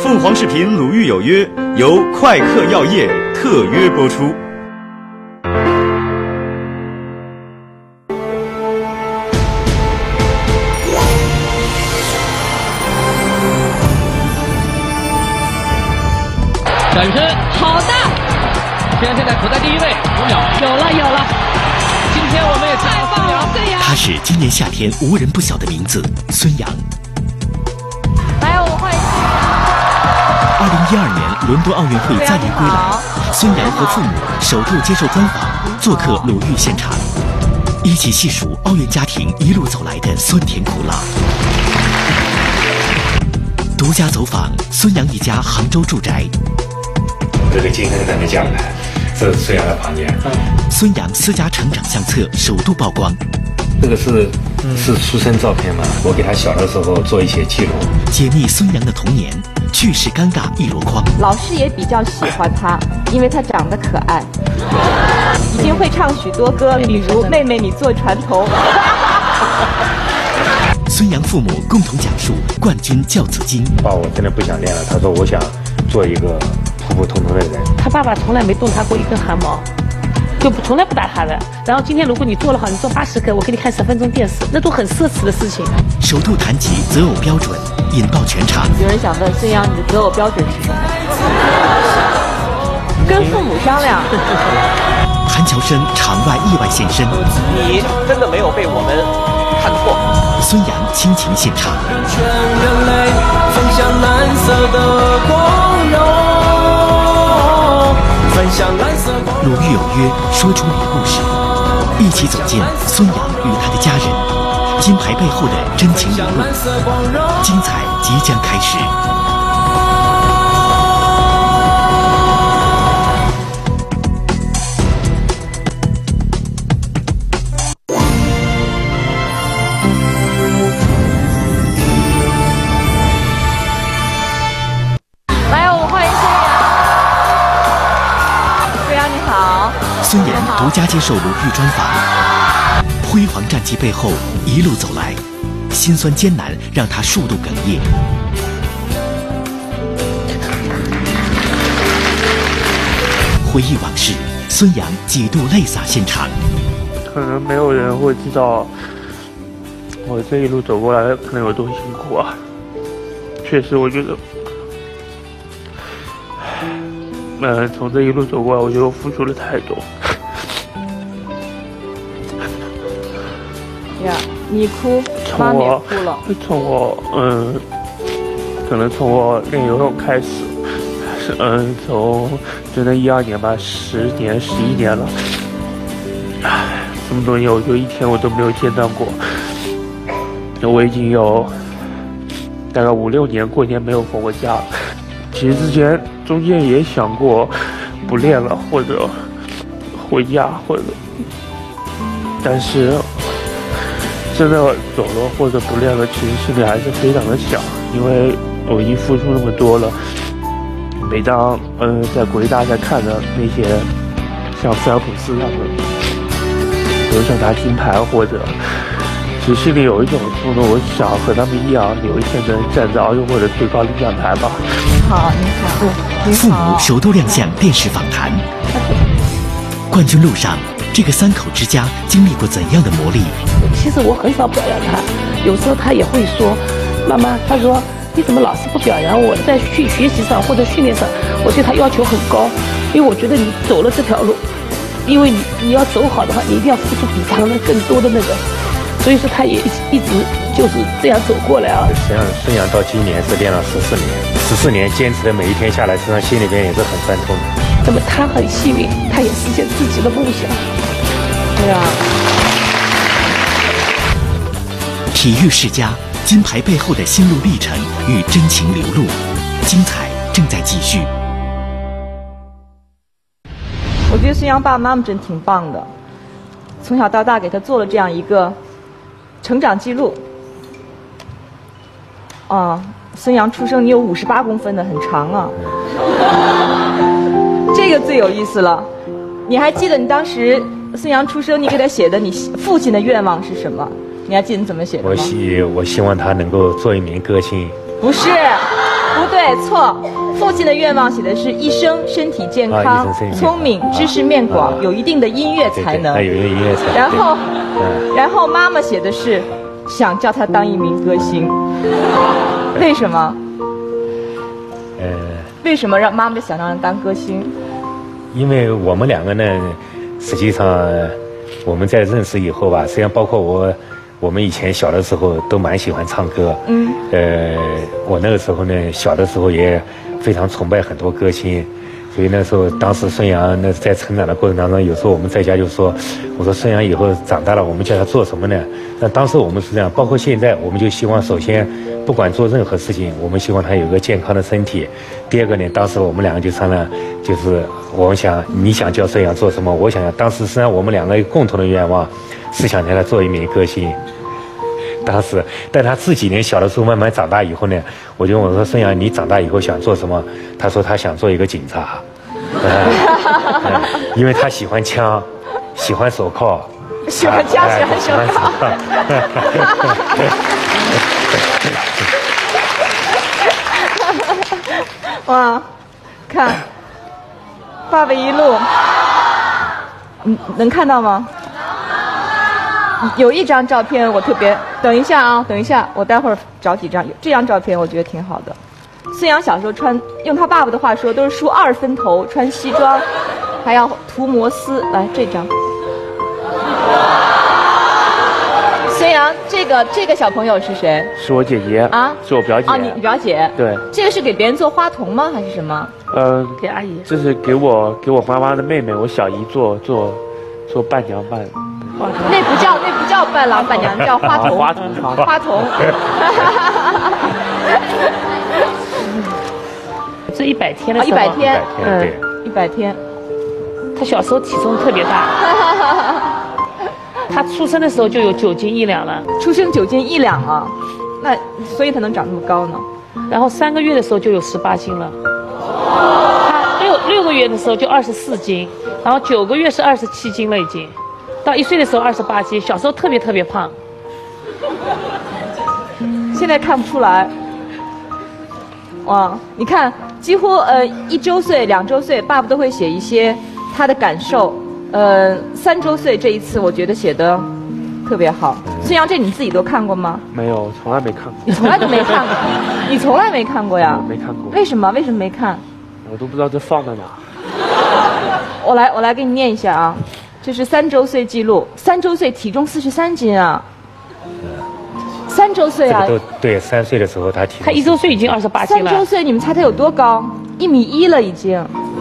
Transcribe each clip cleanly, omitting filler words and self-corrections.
凤凰视频《鲁豫有约》由快客药业特约播出。 转身，好的！虽然现在处在第一位，5秒，有了！今天我们也太棒了，孙杨！ 他是今年夏天无人不晓的名字孙杨。 来，我们欢迎 2012年伦敦奥运会再临归来，孙杨和父母首度接受专访，做客鲁豫现场，一起细数奥运家庭一路走来的酸甜苦辣。独家走访孙杨一家杭州住宅。 这个今天在那讲的，这是孙杨的房间。 孙杨私家成长相册首度曝光。 这个是出生照片嘛？我给他小的时候做一些记录。 解密孙杨的童年，趣事尴尬一箩筐。 老师也比较喜欢他，因为他长得可爱，已经会唱许多歌，比如《妹妹你坐船头》。 孙杨父母共同讲述冠军教子经。 爸，我真的不想练了。他说我想做一个普普通通的人。 他爸爸从来没动他过一根汗毛，就从来不打他的。然后今天如果你做了好，你做80个，我给你看10分钟电视，那都很奢侈的事情。 首度谈及择偶标准，引爆全场。 有人想问孙杨，你的择偶标准是什么？跟父母商量。 韩乔生场外意外现身， 你真的没有被我们看错。 孙杨倾情献唱。 全人类分享蓝色的光荣，分享蓝色光荣。 鲁豫有约，说出你的故事，一起走进孙杨与他的家人，金牌背后的真情流露，精彩即将开始。孙杨独家接受鲁豫专访，辉煌战绩背后一路走来，辛酸艰难让他数度哽咽。回忆往事，孙杨几度泪洒现场。 可能没有人会知道我这一路走过来可能有多辛苦啊！确实，我觉得。从这一路走过来，我觉得我付出了太多。 呀，你哭，妈也哭了。 可能从我练游泳开始，从就那12年吧，10年、11年了。这么多年，我就一天我都没有间断过。我已经有大概5、6年过年没有回过家。其实中间也想过不练了，或者回家，但是真的走了或者不练了，其实心里还是非常的想，因为我已经付出那么多了。每当在国际大赛看的那些像菲尔普斯他们有想拿金牌，或者其实心里有一种冲动，我想和他们一样，有一天能站在奥运会的最高领奖台吧。 好，你好， 父母首度亮相电视访谈。冠军路上，这个3口之家经历过怎样的磨砺？ 其实我很少表扬他，有时候他也会说：“妈妈，他说你怎么老是不表扬我？在学习上或者训练上，我对他要求很高，因为我觉得你走了这条路，因为你要走好的话，你一定要付出比常人更多的那个。”所以说他也一直就是这样走过来啊。 实际上，孙杨到今年是练了14年坚持的每一天下来，实际上心里边也是很酸痛的。 那么他很幸运，他也实现自己的梦想。 对啊。 体育世家，金牌背后的心路历程与真情流露，精彩正在继续。 我觉得孙杨爸爸妈妈真挺棒的，从小到大给他做了这样一个成长记录。孙杨出生你有58公分的，很长啊。这个最有意思了。你还记得你当时孙杨出生，你给他写的你父亲的愿望是什么？你还记得你怎么写的吗？ 我希望他能够做一名歌星。 不是， 不对，错。父亲的愿望写的是一生身体健康、聪明、知识面广、有一定的音乐才能。 有一定音乐才能。 然后妈妈写的是想叫他当一名歌星。为什么？为什么让妈妈想让人当歌星？ 因为我们两个呢，实际上我们在认识以后吧，实际上包括我们以前小的时候都蛮喜欢唱歌。我那个时候呢，小的时候也非常崇拜很多歌星，所以那时候当时孙杨那在成长的过程当中，有时候我们在家就说，我说孙杨以后长大了，我们叫他做什么呢？那当时我们是这样，包括现在，我们就希望首先不管做任何事情，我们希望他有个健康的身体。第二个呢，当时我们两个就商量，就是我们想你想叫孙杨做什么，我想当时实际上我们两个共同的愿望是想让他做一名歌星。当时，但他自己呢，小的时候慢慢长大以后呢，我说孙杨，你长大以后想做什么？他说他想做一个警察，因为他喜欢枪，喜欢手铐， 喜欢枪，喜欢手铐。哇，看，爸爸一路，能看到吗？有一张照片我特别，等一下啊，等一下，我待会儿找几张。这张照片我觉得挺好的。孙杨小时候用他爸爸的话说，都是梳2分头，穿西装，还要涂摩丝。来，这张。孙杨，这个小朋友是谁？ 是我姐姐啊，是我表姐啊，你表姐？ 对。 这个是给别人做花童吗？还是什么？ 给阿姨。 这是给我妈妈的妹妹，我小姨做伴娘伴。 那不叫伴郎伴娘，叫花童。花童。 这100天的时候。 100天。100天。 他小时候体重特别大。他出生的时候就有9斤1两了。 出生9斤1两啊，那所以他能长那么高呢？ 然后3个月的时候就有18斤了。他6个月的时候就24斤，然后9个月是27斤了已经。到1岁的时候28斤，小时候特别特别胖， 现在看不出来。哇，你看，几乎1周岁、2周岁，爸爸都会写一些他的感受。3周岁这一次，我觉得写的特别好。孙杨，这你自己都看过吗？ 没有，从来没看过。 你从来都没看过？你从来没看过呀？ 没看过。 为什么？为什么没看？ 我都不知道这放在哪。 我来给你念一下啊。这是3周岁记录，3周岁体重43斤啊！3周岁啊！ 这个都对，3岁的时候他 1周岁已经28斤了。 3周岁，你们猜他有多高？1.1米了已经。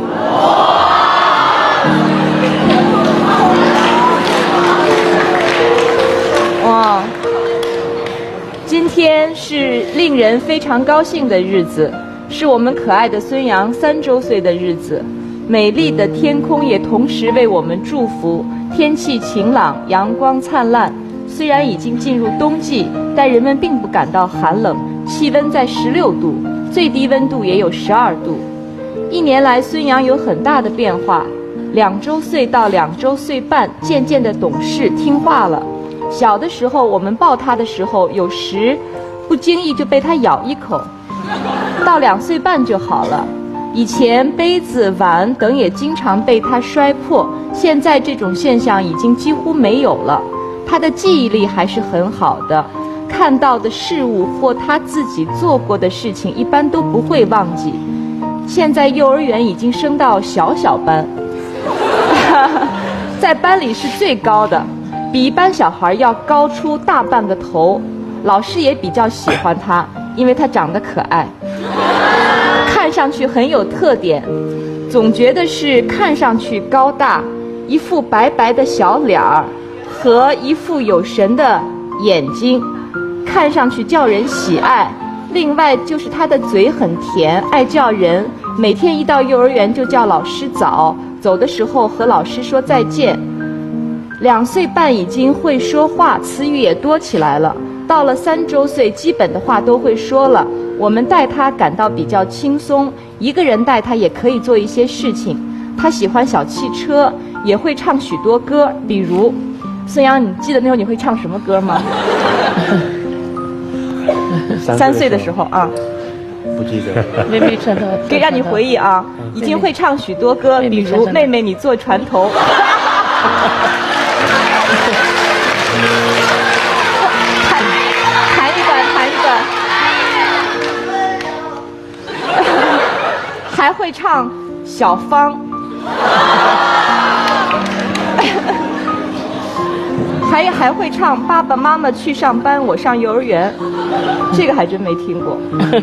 哇！今天是令人非常高兴的日子，是我们可爱的孙杨3周岁的日子。美丽的天空也同时为我们祝福，天气晴朗，阳光灿烂。虽然已经进入冬季，但人们并不感到寒冷，气温在16度，最低温度也有12度。1年来，孙杨有很大的变化，2周岁到2周岁半，渐渐的懂事听话了。小的时候，我们抱他的时候，有时不经意就被他咬一口，到2岁半就好了。以前杯子、碗等也经常被他摔破，现在这种现象已经几乎没有了。他的记忆力还是很好的，看到的事物或他自己做过的事情一般都不会忘记。现在幼儿园已经升到小班，在班里是最高的，比一般小孩要高出大半个头。老师也比较喜欢他，因为他长得可爱。看上去很有特点，总觉得是看上去高大，一副白白的小脸儿和一副有神的眼睛，看上去叫人喜爱。另外就是他的嘴很甜，爱叫人，每天一到幼儿园就叫老师早，走的时候和老师说再见。2岁半已经会说话，词语也多起来了。到了3周岁，基本的话都会说了。我们带他感到比较轻松，一个人带他也可以做一些事情。他喜欢小汽车，也会唱许多歌，比如孙杨，你记得那时候你会唱什么歌吗？3岁的时候啊， 不记得。 妹妹穿的， 可以让你回忆啊，已经会唱许多歌，比如《妹妹你坐船头》。弹一段。还会唱小芳。还会唱爸爸妈妈去上班，我上幼儿园，这个还真没听过。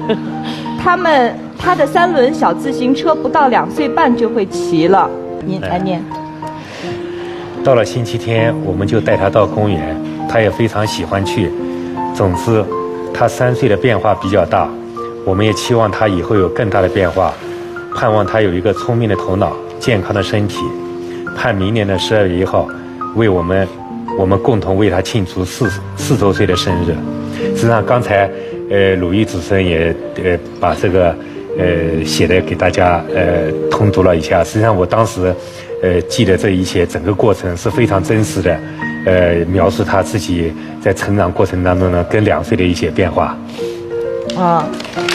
他的3轮小自行车不到2岁半就会骑了，您来念。 到了星期天，我们就带他到公园，他也非常喜欢去。总之，他3岁的变化比较大，我们也期望他以后有更大的变化，盼望他有一个聪明的头脑、健康的身体。盼明年的12月1号，为我们共同为他庆祝4周岁的生日。实际上，刚才鲁豫主持人也把这个写的给大家通读了一下。实际上，我当时记得这一切整个过程是非常真实的，描述他自己在成长过程当中呢跟2岁的一些变化。 啊，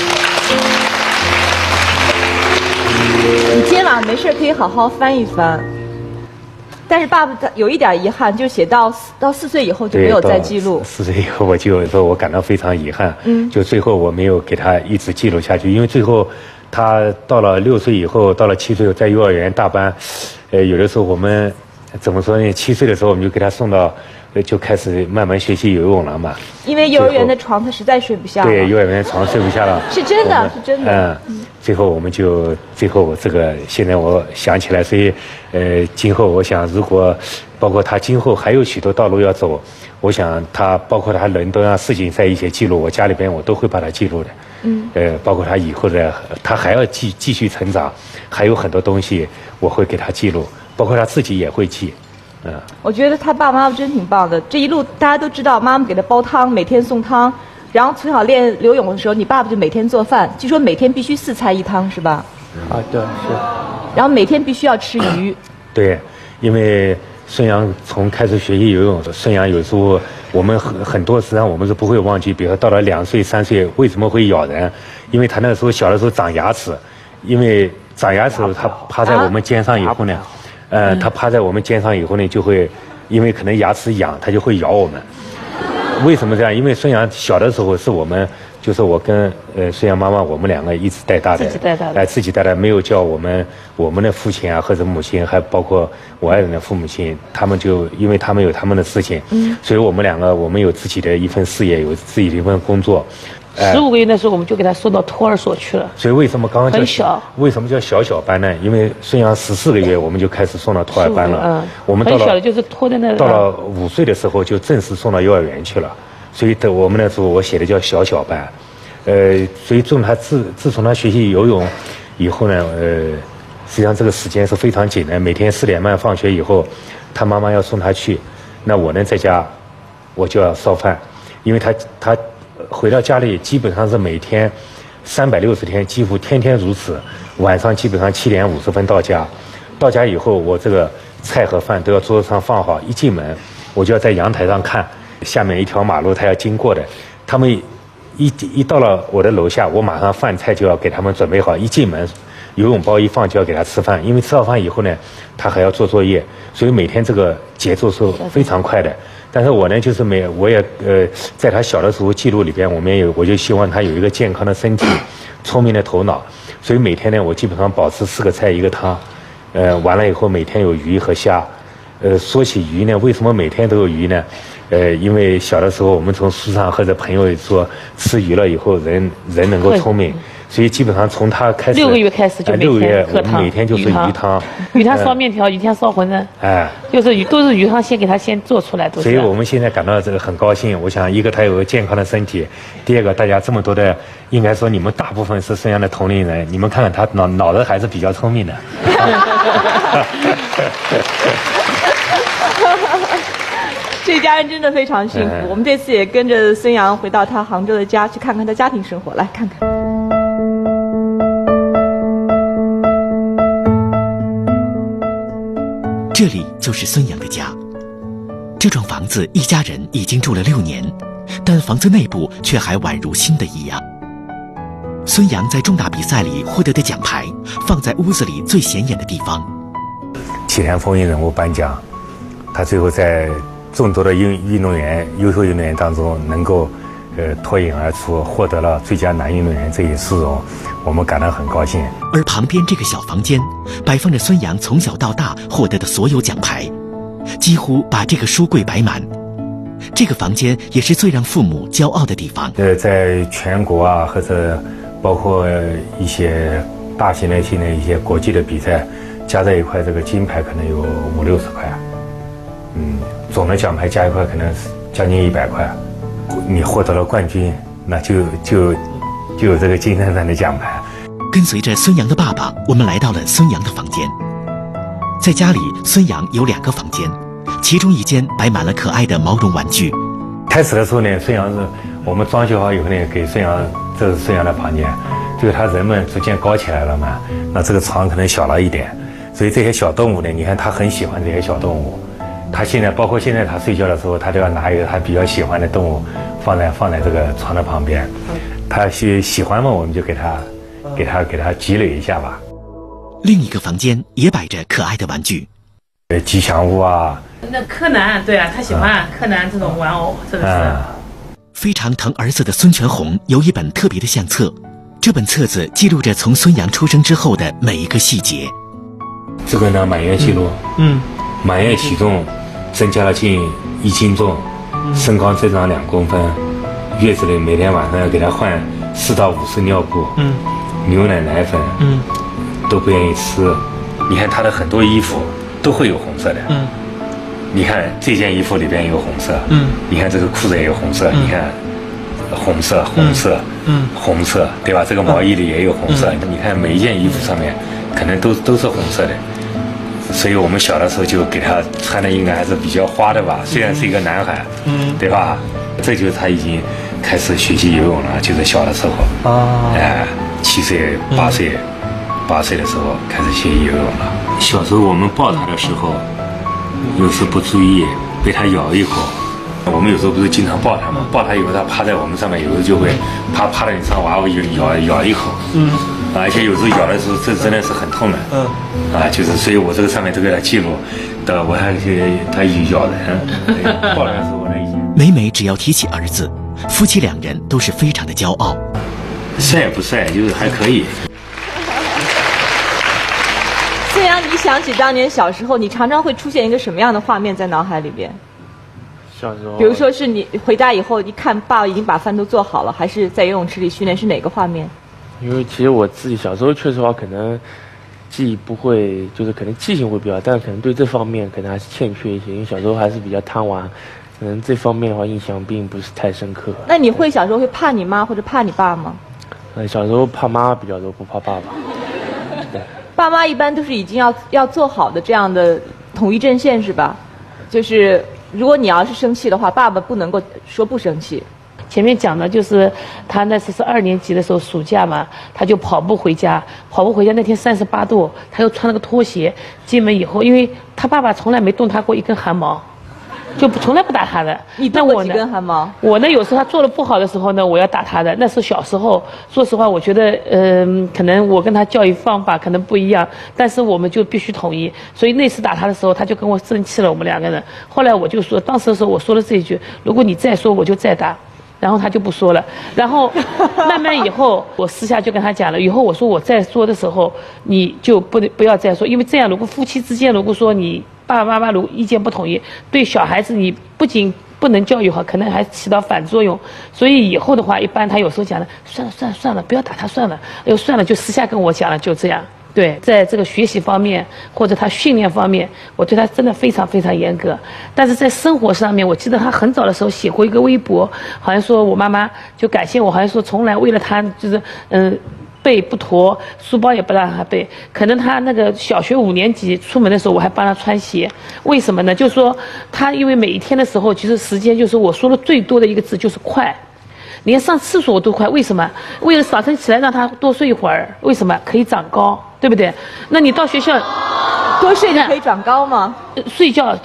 你今天晚上没事可以好好翻一翻。但是爸爸有一点遗憾，就写到4岁以后就没有再记录。4 岁以后我就说我感到非常遗憾，就最后我没有给他一直记录下去，因为最后他到了6岁以后，到了7岁在幼儿园大班，有的时候我们怎么说呢？7岁的时候我们就给他送到，就开始慢慢学习游泳了嘛。因为幼儿园的床他实在睡不下了。 对，幼儿园床睡不下了。 是真的，是真的。 最后我们就这个现在我想起来，所以今后我想，如果包括他今后还有许多道路要走，我想他包括他伦敦啊、世锦赛一些记录，我家里边我都会把它记录的。包括他以后的，他还要继续成长，还有很多东西我会给他记录，包括他自己也会记。 我觉得他爸爸妈妈真挺棒的，这一路大家都知道，妈妈给他煲汤，每天送汤。然后从小练游泳的时候，你爸爸就每天做饭，据说每天必须4菜1汤，是吧？ 啊，对，是。 然后每天必须要吃鱼。 对，因为孙杨从开始学习游泳，孙杨有时候我们很多实际上我们是不会忘记，比如说到了2岁3岁为什么会咬人？因为他那个时候小的时候长牙齿，因为长牙齿他趴在我们肩上以后呢，他趴在我们肩上以后呢，就会因为可能牙齿痒，他就会咬我们。为什么这样？因为孙杨小的时候是我们，就是我跟孙杨妈妈，我们2个一直带大的，自己带大的，没有叫我们的父亲啊或者母亲，还包括我爱人的父母亲，他们就因为他们有他们的事情，所以我们2个我们有自己的一份事业，有自己的一份工作。 15个月的时候，我们就给他送到托儿所去了。 所以为什么刚刚很小？ 为什么叫小班呢？因为孙杨14个月，我们就开始送到托儿班了。我们很小的就是拖在那。 到了5岁的时候，就正式送到幼儿园去了。所以我们那时候我写的叫小班。所以自从他学习游泳以后呢，实际上这个时间是非常紧的。每天4点半放学以后，他妈妈要送他去，那我呢在家，我就要烧饭，因为他回到家里基本上是每天360天，几乎天天如此。晚上基本上7点50分到家，到家以后我这个菜和饭都要桌子上放好，一进门我就要在阳台上看下面一条马路他要经过的，他们一到了我的楼下，我马上饭菜就要给他们准备好，一进门游泳包一放就要给他吃饭，因为吃好饭以后呢他还要做作业，所以每天这个节奏是非常快的。但是我呢，就是我也在他小的时候记录里边，我就希望他有一个健康的身体，聪明的头脑，所以每天呢，我基本上保持4个菜1个汤，完了以后每天有鱼和虾，说起鱼呢，为什么每天都有鱼呢？因为小的时候我们从书上或者朋友说吃鱼了以后人能够聪明。所以基本上从他开始 6个月开始就每天喝汤， 我们每天就是鱼汤， 鱼汤烧面条，鱼汤烧馄饨，就是都是鱼汤先给他先做出来，都是。 所以我们现在感到这个很高兴。我想，一个他有个健康的身体，第二个大家这么多的，应该说你们大部分是孙杨的同龄人，你们看看他脑子还是比较聪明的。 这家人真的非常幸福。我们这次也跟着孙杨回到他杭州的家，去看看他家庭生活，来看看。 这里就是孙杨的家。这幢房子一家人已经住了6年，但房子内部却还宛如新的一样。 孙杨在重大比赛里获得的奖牌放在屋子里最显眼的地方。 体坛风云人物颁奖，他最后在众多的运动员、优秀运动员当中能够脱颖而出，获得了最佳男运动员这一殊荣，我们感到很高兴。 而旁边这个小房间摆放着孙杨从小到大获得的所有奖牌，几乎把这个书柜摆满。这个房间也是最让父母骄傲的地方。 在全国啊，或者包括一些大型的一些国际的比赛，加在一块，这个金牌可能有50-60块，总的奖牌加一块可能将近100块。你获得了冠军，那就有这个金闪闪的奖牌。 跟随着孙杨的爸爸，我们来到了孙杨的房间。在家里，孙杨有2个房间，其中一间摆满了可爱的毛绒玩具。 开始的时候呢，孙杨是我们装修好以后呢，给孙杨，这是孙杨的房间。就是他人们逐渐高起来了嘛，那这个床可能小了一点，所以这些小动物呢，你看他很喜欢这些小动物。他现在包括现在他睡觉的时候，他都要拿一个他比较喜欢的动物放在这个床的旁边。他喜欢嘛，我们就给他积累一下吧。 另一个房间也摆着可爱的玩具， 吉祥物啊。 那柯南，对啊，他喜欢柯南这种玩偶，真的是。 非常疼儿子的孙全红有一本特别的相册，这本册子记录着从孙杨出生之后的每一个细节。 这个呢，满月记录，满月体重增加了近1斤重，身高增长2公分，月子里每天晚上要给他换4到5次尿布，牛奶奶粉，都不愿意吃。你看他的很多衣服都会有红色的，你看这件衣服里边有红色，你看这个裤子也有红色，你看红色，红色，对吧？这个毛衣里也有红色，你看每一件衣服上面可能都是红色的。所以我们小的时候就给他穿的应该还是比较花的吧，虽然是一个男孩，对吧？这就是他已经开始学习游泳了，就是小的时候，7岁、8岁的时候开始学习游泳了。小时候我们抱他的时候，有时不注意被他咬一口，我们有时候不是经常抱他吗？抱他以后他趴在我们上面，有时候就会趴在你上娃娃咬一口，而且有时候咬的时候这真的是很痛的，就是所以我这个上面都给他记录的，我还他咬人，抱的时候那一些。 每每只要提起儿子，夫妻2人都是非常的骄傲。 帅也不帅，就是还可以。 孙杨，你想起当年小时候，你常常会出现一个什么样的画面在脑海里边？ 小时候， 比如说是你回家以后，一看爸爸已经把饭都做好了，还是在游泳池里训练，是哪个画面？ 因为其实我自己小时候确实话，可能记忆不会，就是可能记性会比较，但可能对这方面可能还是欠缺一些，因为小时候还是比较贪玩，可能这方面的话印象并不是太深刻。 那你会小时候会怕你妈或者怕你爸吗？ 小时候怕妈比较多，不怕爸爸。对， 爸妈一般都是已经要做好的这样的统一阵线是吧？就是如果你要是生气的话，爸爸不能够说不生气。 前面讲的就是他那次是2年级的时候暑假嘛，他就跑步回家那天38度，他又穿了个拖鞋进门以后，因为他爸爸从来没动他过一根汗毛，就从来不打他的。 你动过几根汗毛？ 我呢有时候他做的不好的时候呢，我要打他的。那是小时候，说实话，我觉得可能我跟他教育方法可能不一样，但是我们就必须统一。所以那次打他的时候，他就跟我生气了，我们2个人。后来我就说，当时的时候我说了这一句：如果你再说，我就再打。然后他就不说了，然后慢慢以后，我私下就跟他讲了，以后我说我再说的时候，你就不要再说，因为这样如果夫妻之间如果说你爸爸妈妈如果意见不统一，对小孩子你不仅不能教育好，可能还起到反作用。所以以后的话，一般他有时候讲了，算了，不要打他算了，哎呦算了，就私下跟我讲了，就这样。对，在这个学习方面或者他训练方面，我对他真的非常非常严格。但是在生活上面，我记得他很早的时候写过一个微博，好像说我妈妈就感谢我，好像说从来为了他就是背不驼，书包也不让他背。可能他那个小学5年级出门的时候，我还帮他穿鞋。为什么呢？就是说他因为每一天的时候，其实时间就是我说的最多的一个字就是快。连上厕所我都快，为什么？为了早晨起来让他多睡一会儿，为什么？可以长高，对不对？那你到学校多睡就可以长高吗？ 睡觉对，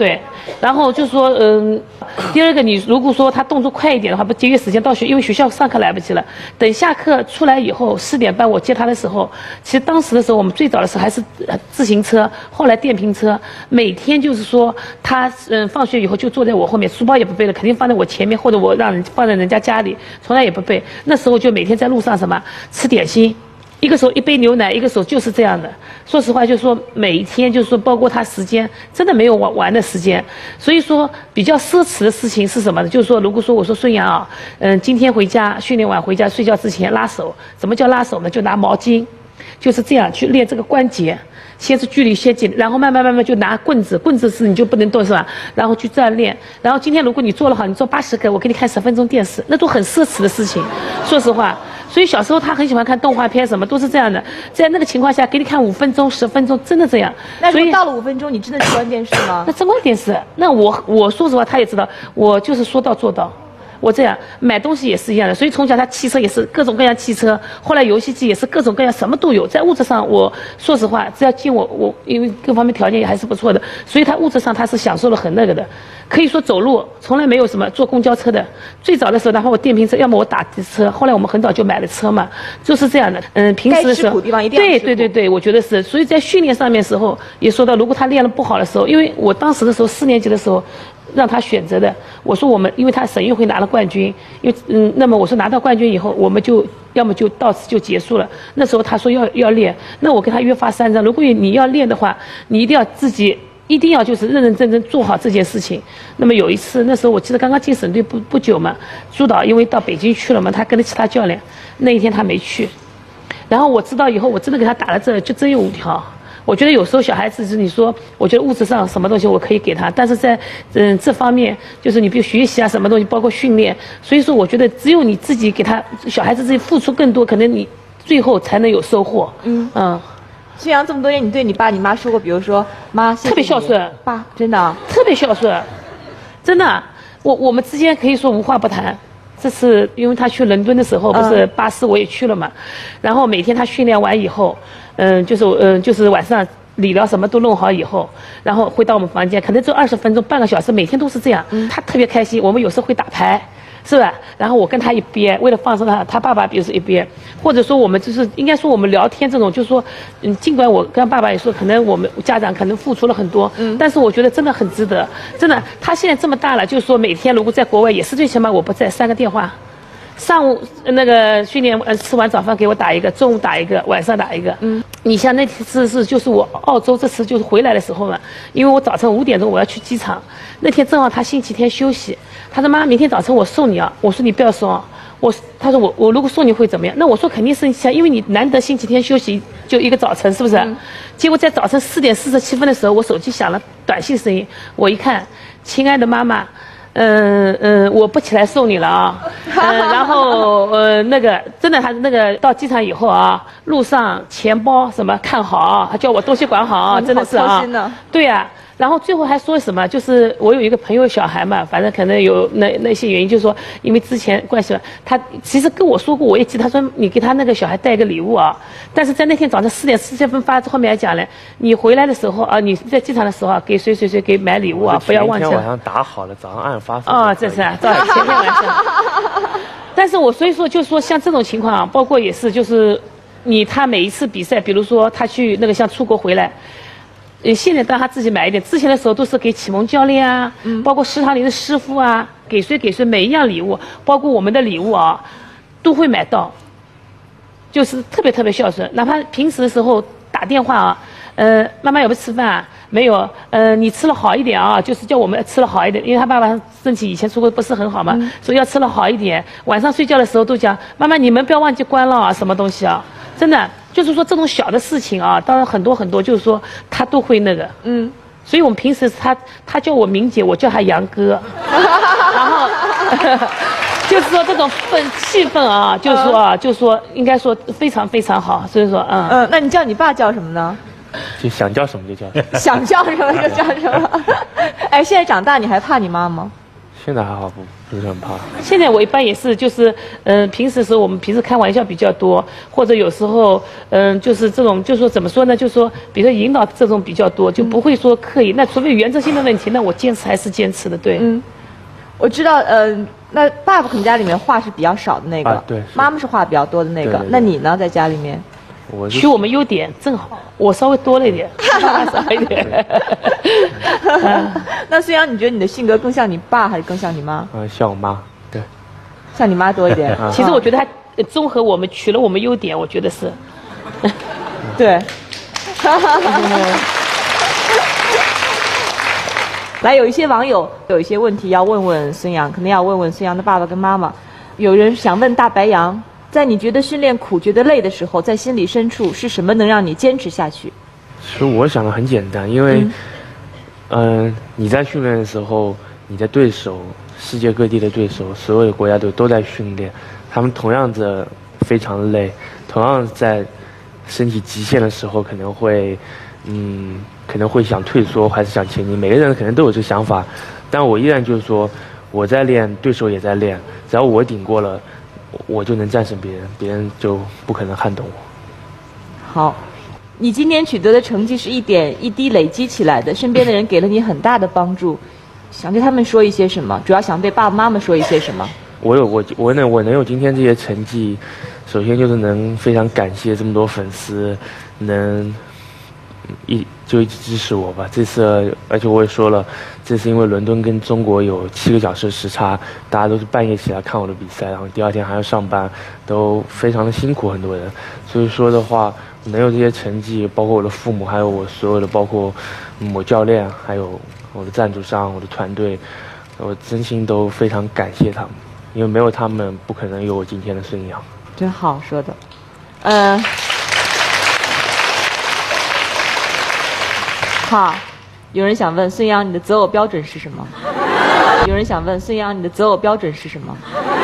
然后就说第二个你如果说他动作快一点的话，不节约时间到因为学校上课来不及了，等下课出来以后4点半我接他的时候，其实当时的时候我们最早的时候还是自行车，后来电瓶车，每天就是说他放学以后就坐在我后面，书包也不背了，肯定放在我前面，或者我让人放在人家家里，从来也不背。那时候就每天在路上什么吃点心。一个手一杯牛奶，一个手就是这样的。说实话，就是说每一天，就是说包括他时间，真的没有玩的时间。所以说比较奢侈的事情是什么呢？就是说，如果说我说孙杨啊，今天回家训练完回家睡觉之前拉手，什么叫拉手呢？就拿毛巾，就是这样去练这个关节。先是距离先近，然后慢慢就拿棍子，棍子是你就不能动是吧？然后去这样练。然后今天如果你做了好，你做80个，我给你看10分钟电视，那都很奢侈的事情。说实话，所以小时候他很喜欢看动画片，什么都是这样的。在那个情况下，给你看5分钟、10分钟，真的这样。 那如果到了5分钟，你真的去关电视吗？ 那真关电视。那我说实话，他也知道，我就是说到做到。我这样买东西也是一样的，所以从小他汽车也是各种各样汽车，后来游戏机也是各种各样，什么都有。在物质上，我说实话，只要进我因为各方面条件也还是不错的，所以他物质上他是享受了很那个的。可以说走路从来没有什么坐公交车的，最早的时候，然后我电瓶车，要么我打车，后来我们很早就买了车嘛，就是这样的。平时的时候，对，我觉得是。所以在训练上面的时候也说到，如果他练得不好的时候，因为我当时的时候4年级的时候。让他选择的，我说我们，因为他省运会拿了冠军，因为那么我说拿到冠军以后，我们就要么就到此就结束了。那时候他说要练，那我跟他约法3章，如果你要练的话，你一定要自己一定要就是认认真真做好这件事情。那么有一次，那时候我记得刚刚进省队不久嘛，朱导因为到北京去了嘛，他跟着其他教练，那一天他没去，然后我知道以后，我真的给他打了这就真有5条。我觉得有时候小孩子是你说，我觉得物质上什么东西我可以给他，但是在这方面，就是你比如学习啊什么东西，包括训练，所以说我觉得只有你自己给他小孩子自己付出更多，可能你最后才能有收获。 孙杨这么多年，你对你爸你妈说过，比如说妈谢谢你， 特别孝顺， 爸真的特别孝顺，真的，我们之间可以说无话不谈。这次因为他去伦敦的时候，不是84我也去了嘛，然后每天他训练完以后。就是晚上理疗什么都弄好以后，然后回到我们房间，可能就20分钟、半个小时，每天都是这样。他特别开心。我们有时候会打牌，是吧？然后我跟他一边，为了放松他爸爸比如说一边，或者说我们就是应该说我们聊天这种，就是说，尽管我跟爸爸也说，可能我们家长可能付出了很多，但是我觉得真的很值得。真的，他现在这么大了，就是说每天如果在国外也是最起码我不在3个电话。上午那个训练吃完早饭给我打一个，中午打一个，晚上打一个。你像那次是就是我澳洲这次就是回来的时候嘛，因为我早晨5点钟我要去机场，那天正好他星期天休息，他说妈明天早晨我送你啊，我说你不要送啊，他说我如果送你会怎么样？那我说肯定生气啊，因为你难得星期天休息就一个早晨是不是？结果在早晨4点47分的时候，我手机响了短信声音，我一看，亲爱的妈妈。我不起来送你了啊，然后那个真的他那个到机场以后啊，路上钱包什么看好啊，他叫我东西管好啊，真的是啊，对呀。然后最后还说什么？就是我有一个朋友小孩嘛，反正可能有那些原因，就是说因为之前关系吧，他其实跟我说过，我也记得，他说你给他那个小孩带个礼物啊。但是在那天早上4点47分发后面还讲了，你回来的时候啊，你在机场的时候啊，给谁给买礼物啊，不要忘记了。 前天晚上打好了，早上按发送。 这是啊，前天晚上。但是我所以说就是说像这种情况啊，包括也是就是他每一次比赛，比如说他去那个像出国回来。现在当他自己买一点，之前的时候都是给启蒙教练啊，包括食堂里的师傅啊，给谁每一样礼物，包括我们的礼物啊，都会买到，就是特别孝顺。哪怕平时的时候打电话啊，妈妈有没有吃饭啊？没有，你吃了好一点啊，就是叫我们吃了好一点，因为他爸爸身体以前出国不是很好嘛，所以要吃了好一点。晚上睡觉的时候都讲，妈妈你们不要忘记关了啊，什么东西啊，真的。就是说这种小的事情啊，当然很多，就是说他都会那个，所以我们平时他叫我明姐，我叫他杨哥，然后就是说这种气氛啊，就是说应该说非常非常好，所以说那你叫你爸叫什么呢？ 就想叫什么就叫什么， 想叫什么就叫什么。哎，现在长大你还怕你妈吗？ 现在还好，不是很怕。 现在我一般也是，就是平时时候我们平时开玩笑比较多，或者有时候就是这种，就说怎么说呢？就说比如说引导这种比较多，就不会说刻意。那除非原则性的问题，那我坚持还是坚持的，对。 我知道，那爸爸可能家里面话是比较少的那个， 对， 妈妈是话比较多的那个。 对。 那你呢，在家里面？ 取我们优点正好，我稍微多了一点，妈妈少一点。 那孙杨，你觉得你的性格更像你爸还是更像你妈？ 像我妈，对， 像你妈多一点。 其实我觉得他综合我们取了我们优点，我觉得是。 对。来，有一些网友有一些问题要问问孙杨，可能要问问孙杨的爸爸跟妈妈。有人想问大白杨，在你觉得训练苦、觉得累的时候，在心里深处是什么能让你坚持下去？ 其实我想的很简单，因为，你在训练的时候，你的对手，世界各地的对手，所有的国家队都在训练，他们同样的非常累，同样在身体极限的时候可能会想退缩，还是想前进。每个人可能都有这想法，但我依然就是说，我在练，对手也在练，只要我顶过了，我就能战胜别人，别人就不可能撼动我。 好，你今年取得的成绩是一点一滴累积起来的，身边的人给了你很大的帮助，想对他们说一些什么？主要想对爸爸妈妈说一些什么？ 我能有今天这些成绩，首先就是能非常感谢这么多粉丝，能一直支持我吧。这次，而且我也说了，这是因为伦敦跟中国有7个小时时差，大家都是半夜起来看我的比赛，然后第二天还要上班，都非常的辛苦，很多人。所以说的话，能有这些成绩，包括我的父母，还有我所有的，包括我教练，还有我的赞助商，我的团队，我真心都非常感谢他们，因为没有他们，不可能有我今天的孙杨。 真好说的，好，有人想问孙杨，你的择偶标准是什么？有人想问孙杨，你的择偶标准是什么？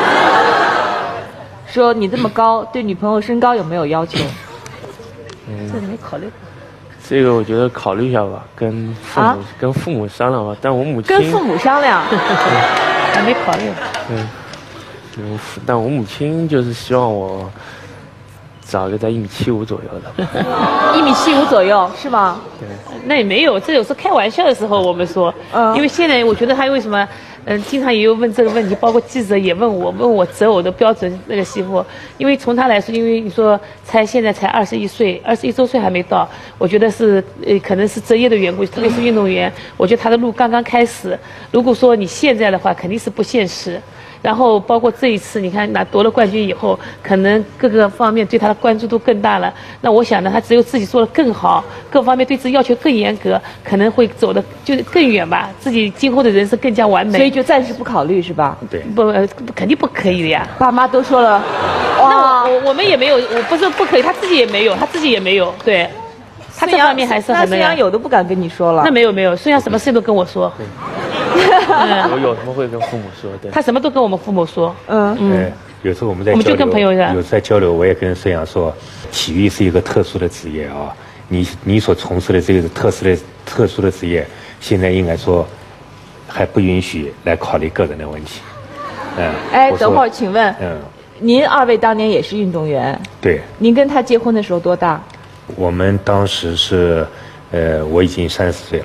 说你这么高，对女朋友身高有没有要求？ 这没考虑过。 这个我觉得考虑一下吧，跟父母商量吧。但我母亲跟父母商量， 还没考虑。 但我母亲就是希望我找一个在1.75米左右的。 1.75米左右是吗？ 对。 那也没有，这有时候开玩笑的时候我们说，因为现在我觉得他为什么，经常也有问这个问题，包括记者也问我择偶的标准那个媳妇，因为从他来说，因为你说现在才21岁，21周岁还没到，我觉得是可能是职业的缘故，特别是运动员，我觉得他的路刚刚开始。如果说你现在的话，肯定是不现实。然后包括这一次，你看夺了冠军以后，可能各个方面对他的关注度更大了。那我想呢，他只有自己做得更好，各方面对自己要求更严格，可能会走得就是更远吧。自己今后的人生更加完美。 所以就暂时不考虑是吧？ 对。 不，肯定不可以的呀。 爸妈都说了。 那我们也没有，我不是不可以，他自己也没有，对。他这方面还是很那孙杨有的不敢跟你说了。 那没有，孙杨什么事都跟我说。 我有什么会跟父母说？对。 他什么都跟我们父母说。 有时候我们在交流， 就跟朋友一样。 有时在交流，我也跟孙杨说，体育是一个特殊的职业啊，你所从事的这个特殊的职业，现在应该说还不允许来考虑个人的问题。 等会儿，请问，您2位当年也是运动员？ 对。 您跟他结婚的时候多大？ 我们当时是，我已经30岁了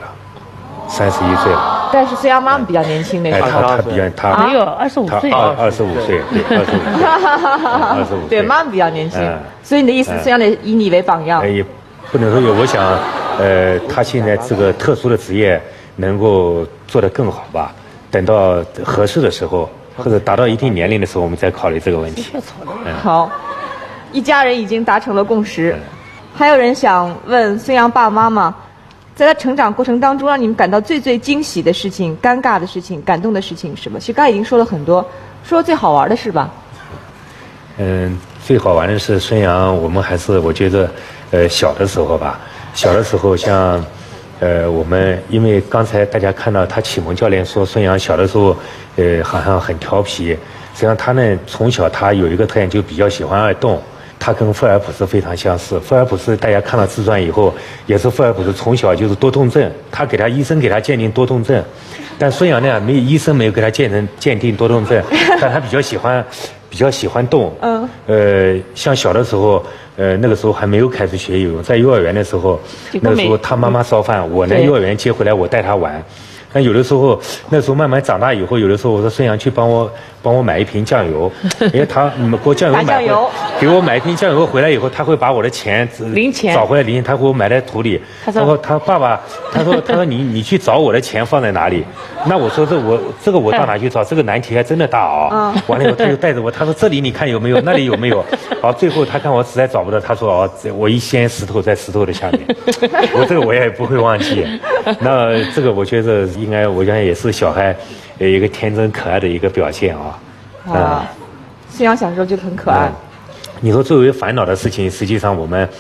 ，31岁了。 但是孙杨妈妈比较年轻那时候。 他没有25岁。 25岁，对，25岁。 对，妈妈比较年轻。所以你的意思，孙杨得以你为榜样？ 也不能说有，我想，他现在这个特殊的职业能够做得更好吧。等到合适的时候，或者达到一定年龄的时候，我们再考虑这个问题。 好，一家人已经达成了共识。还有人想问孙杨爸爸妈妈，在他成长过程当中，让你们感到最惊喜的事情、尴尬的事情、感动的事情什么？其实刚才已经说了很多，说最好玩的是吧？ 最好玩的是孙杨，我们还是我觉得，小的时候吧，像，我们因为刚才大家看到他启蒙教练说孙杨小的时候，好像很调皮，实际上他呢从小他有一个特点，就比较喜欢爱动。 他跟菲尔普斯非常相似。菲尔普斯大家看了自传以后，也是菲尔普斯从小就是多动症，医生给他鉴定多动症，但孙杨呢，医生没有给他鉴定多动症，但他比较喜欢动。像小的时候，那个时候还没有开始学游泳，在幼儿园的时候，那个时候他妈妈烧饭，我呢幼儿园接回来，我带他玩。但有的时候，那时候慢慢长大以后，有的时候我说孙杨去帮我买一瓶酱油，因为他给我酱油给我买一瓶酱油回来以后，他会把我的零钱找回来零钱，他给我埋在土里。他说他爸爸，他说你去找我的钱放在哪里？那我说这个我到哪去找？这个难题还真的大啊！完了以后他就带着我，他说这里你看有没有，那里有没有？好，最后他看我实在找不到，他说我一掀石头在石头的下面，我也不会忘记。那这个我觉得我想也是小孩一个天真可爱的一个表现啊。 孙杨小时候就很可爱。 你说作为烦恼的事情，实际上我们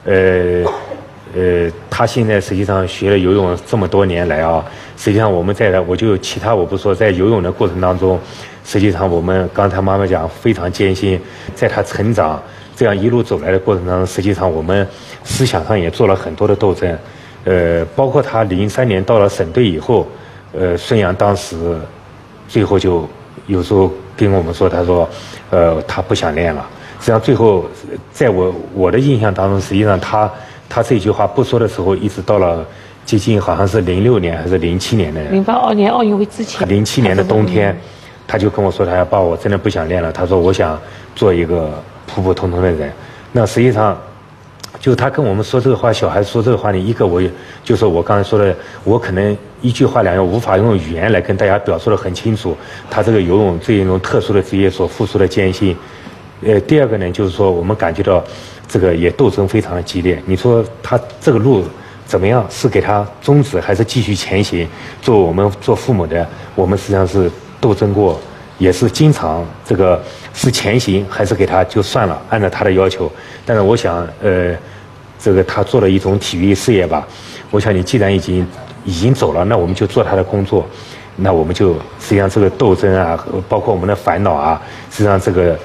他现在实际上学了游泳这么多年来啊，实际上我们我就其他我不说，在游泳的过程当中，实际上我们刚才妈妈讲非常艰辛，在他成长这样一路走来的过程当中，实际上我们思想上也做了很多的斗争。包括他03年到了省队以后，孙杨当时最后就有时候跟我们说，他说，他不想练了。实际上最后，在我的印象当中，实际上他这句话不说的时候，一直到了接近好像是06年还是07年的 08年奥运会之前 ，07年的冬天，他就跟我说，他要爸，我真的不想练了。他说我想做一个普普通通的人。那实际上。就他跟我们说这个话，小孩子说这个话呢，就是我刚才说的，我可能一句话两句无法用语言来跟大家表述得很清楚，他这个游泳这一种特殊的职业所付出的艰辛。第二个呢，就是说我们感觉到这个也斗争非常的激烈。你说他这个路怎么样？是给他终止还是继续前行？我们做父母的，我们实际上是斗争过。也是经常这个是前行还是给他就算了，按照他的要求。但是我想，这个他做了一种体育事业吧。我想你既然已经走了，那我们就做他的工作。那我们就实际上这个斗争啊，包括我们的烦恼啊，实际上这个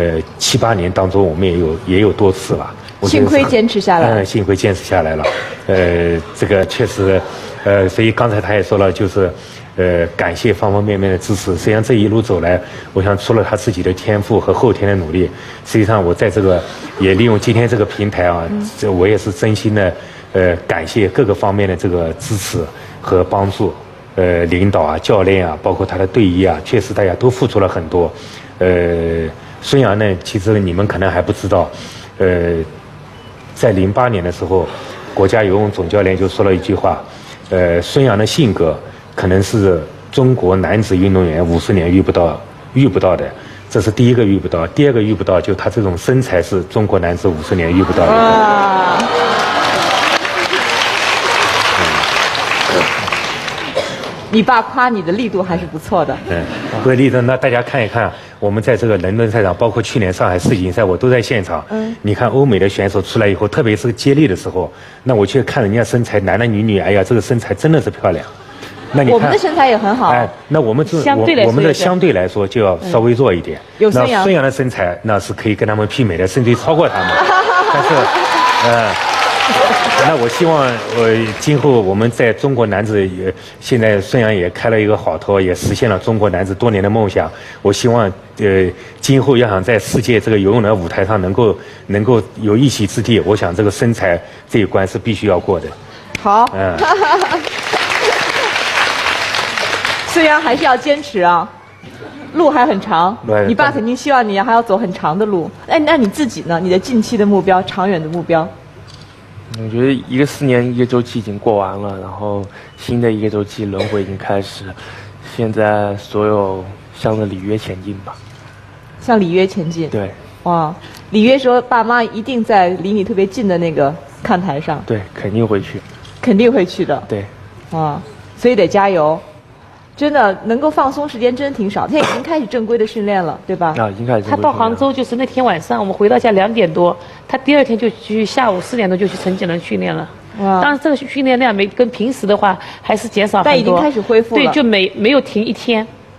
7、8年当中，我们也有多次吧。 幸亏坚持下来。 幸亏坚持下来了。这个确实，所以刚才他也说了，就是。感谢方方面面的支持。实际上这一路走来，我想除了他自己的天赋和后天的努力，实际上我在这个也利用今天这个平台啊，我也是真心的感谢各个方面的这个支持和帮助。领导啊、教练啊，包括他的队医啊，确实大家都付出了很多。孙杨呢，其实你们可能还不知道，在08年的时候，国家游泳总教练就说了一句话，孙杨的性格。可能是中国男子运动员50年遇不到的，这是第一个遇不到。第二个遇不到，就他这种身材是中国男子50年遇不到的。 你爸夸你的力度还是不错的。 不是力度，那大家看一看，我们在这个伦敦赛场，包括去年上海世锦赛，我都在现场。你看欧美的选手出来以后，特别是接力的时候，那我去看人家身材，男的女，哎呀，这个身材真的是漂亮。那你看我们的身材也很好。 那我们相对来说就要稍微弱一点。那孙杨的身材那是可以跟他们媲美的，甚至超过他们。但是，那我希望今后我们在中国男子现在孙杨也开了一个好头，也实现了中国男子多年的梦想。我希望今后要想在世界这个游泳的舞台上能够有一席之地，我想这个身材这一关是必须要过的。 好。孙杨还是要坚持啊，路还很长。你爸肯定希望你还要走很长的路。那你自己呢？你的近期的目标、长远的目标？ 我觉得一个4年一个周期已经过完了，然后新的一个周期轮回已经开始，现在所有向着里约前进吧。 向里约前进。 对。 哇，里约说爸妈一定在离你特别近的那个看台上。 对，肯定会去。 肯定会去的。 对。 哇，所以得加油。真的能够放松时间真的挺少，现在已经开始正规的训练了，对吧？ 已经开始。 他到杭州就是那天晚上，我们回到家2点多，他第2天就去下午4点多就去成绩能训练了。当然这个训练量跟平时的话还是减少很多， 但已经开始恢复了。 对，就没有停1天。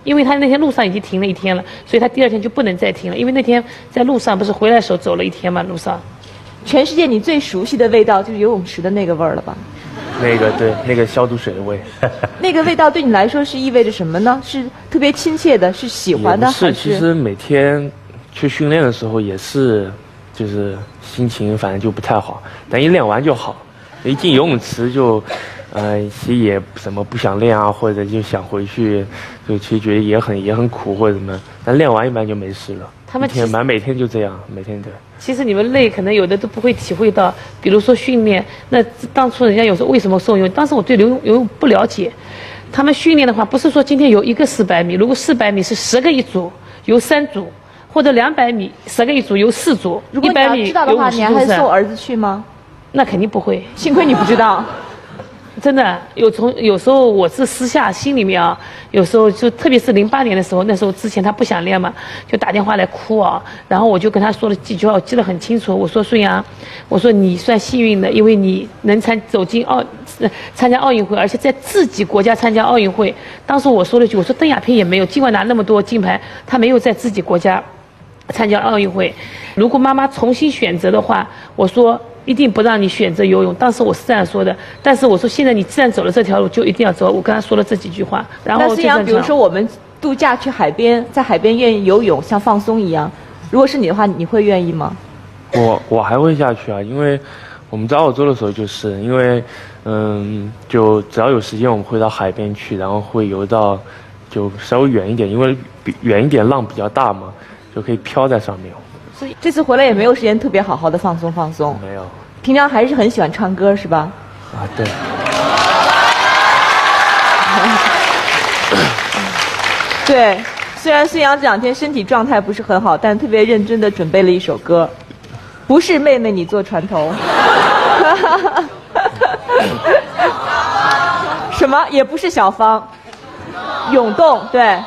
因为他那天路上已经停了1天了，所以他第2天就不能再停了，因为那天在路上不是回来的时候走了1天嘛，路上。 全世界你最熟悉的味道就是游泳池的那个味儿了吧？ 那个对，那个消毒水的味。 那个味道对你来说是意味着什么呢？是特别亲切的，是喜欢的， 是其实每天去训练的时候也是，就是心情反正就不太好，但一练完就好。一进游泳池就，其实也什么不想练啊，或者就想回去，就其实觉得也很苦或者什么，但练完一般就没事了。 他们每天就这样，每天对。 其实你们累，可能有的都不会体会到，比如说训练，那当初人家有时候为什么送游泳？当时我对游泳不了解，他们训练的话，不是说今天游一个400米，如果400米是10个一组，游3组，或者200米10个一组游4组， 如果你要知道的话，你还会送儿子去吗？ 那肯定不会， 幸亏你不知道。 真的有时候我是私下心里面啊，有时候就特别是08年的时候，那时候之前他不想练嘛，就打电话来哭啊，然后我就跟他说了几句话，我记得很清楚。我说孙杨，我说你算幸运的，因为你能走进参加奥运会，而且在自己国家参加奥运会。当时我说了一句，我说邓亚萍也没有，尽管拿那么多金牌，她没有在自己国家参加奥运会。如果妈妈重新选择的话，我说一定不让你选择游泳。当时我是这样说的，但是我说现在你既然走了这条路，就一定要走。我跟他说了这几句话，然后那孙杨，比如说我们度假去海边，在海边愿意游泳，像放松一样，如果是你的话，你会愿意吗？ 我还会下去啊，因为我们在澳洲的时候，就是因为就只要有时间，我们会到海边去，然后会游到就稍微远一点，因为远一点浪比较大嘛，就可以飘在上面。 所以这次回来也没有时间特别好好的放松放松。 没有。 平常还是很喜欢唱歌是吧？ 啊，对。 对，虽然孙杨这2天身体状态不是很好，但特别认真的准备了一首歌，不是妹妹你坐船头。什么也不是小芳，涌动对，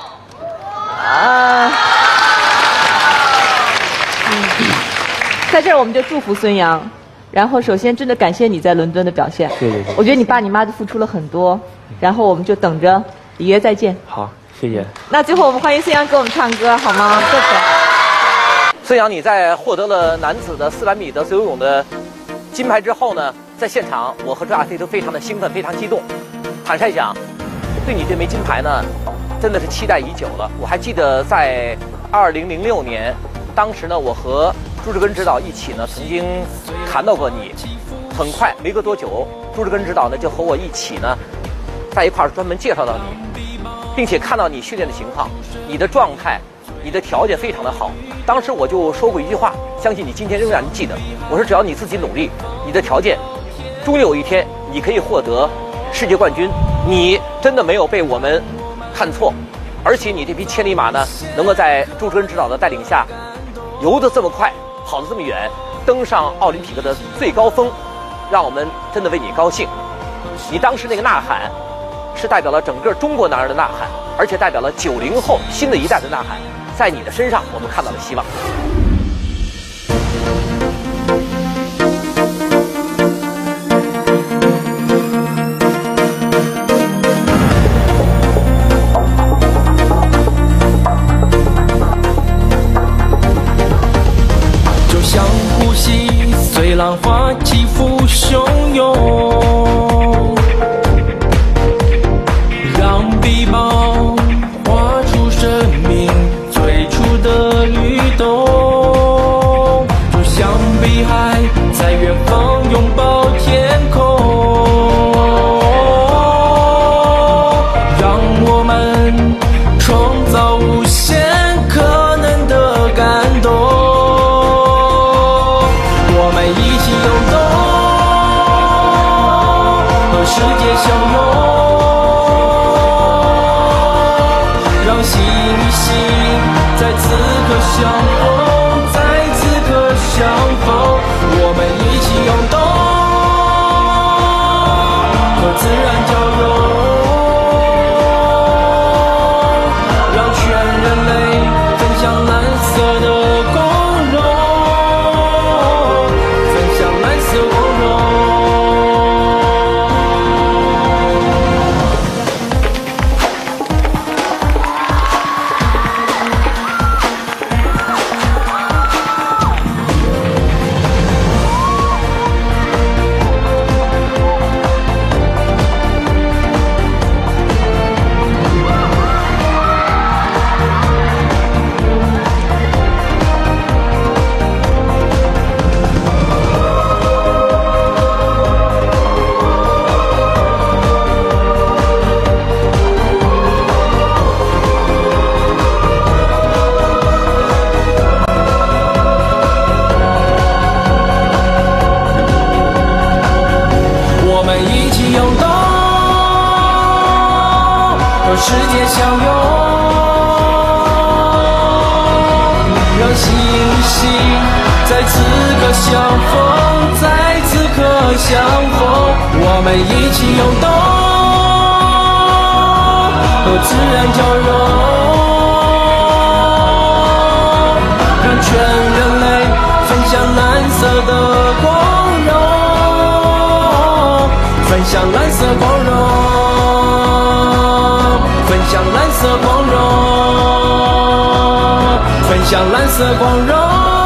在这儿我们就祝福孙杨，然后首先真的感谢你在伦敦的表现， 谢谢。 我觉得你爸你妈都付出了很多，然后我们就等着里约再见。 好，谢谢。 那最后我们欢迎孙杨给我们唱歌好吗？谢谢。 孙杨，你在获得了男子的400米的自由泳的金牌之后呢，在现场我和周亚飞都非常的兴奋，非常激动。坦率讲，对你这枚金牌呢，真的是期待已久了。我还记得在2006年，当时呢，我和朱志根指导一起呢，曾经谈到过你。很快没隔多久，朱志根指导呢就和我一起呢，在一块儿专门介绍到你，并且看到你训练的情况，你的状态，你的条件非常的好。当时我就说过一句话，相信你今天仍然记得。我说只要你自己努力，你的条件，终有一天你可以获得世界冠军。你真的没有被我们看错，而且你这匹千里马呢，能够在朱志根指导的带领下，游得这么快，跑得这么远，登上奥林匹克的最高峰，让我们真的为你高兴。你当时那个呐喊，是代表了整个中国男人的呐喊，而且代表了90后新的一代的呐喊。在你的身上，我们看到了希望。 就像呼吸，随浪花起伏汹涌，让臂膀画出生命最初的律动，就像碧海在远方拥抱天空，让我们创造无限可能的感动，我们一起涌动，和世界相拥，让心与心在此刻相逢，在此刻相逢，我们一起涌动，和自然交融，让全人类分享蓝色的光荣，分享蓝色光荣。 世界相拥，让星星在此刻相逢，在此刻相逢，我们一起游动，和自然交融，让全人类分享蓝色的光荣，分享蓝色光荣，分享蓝色光荣，分享蓝色光荣。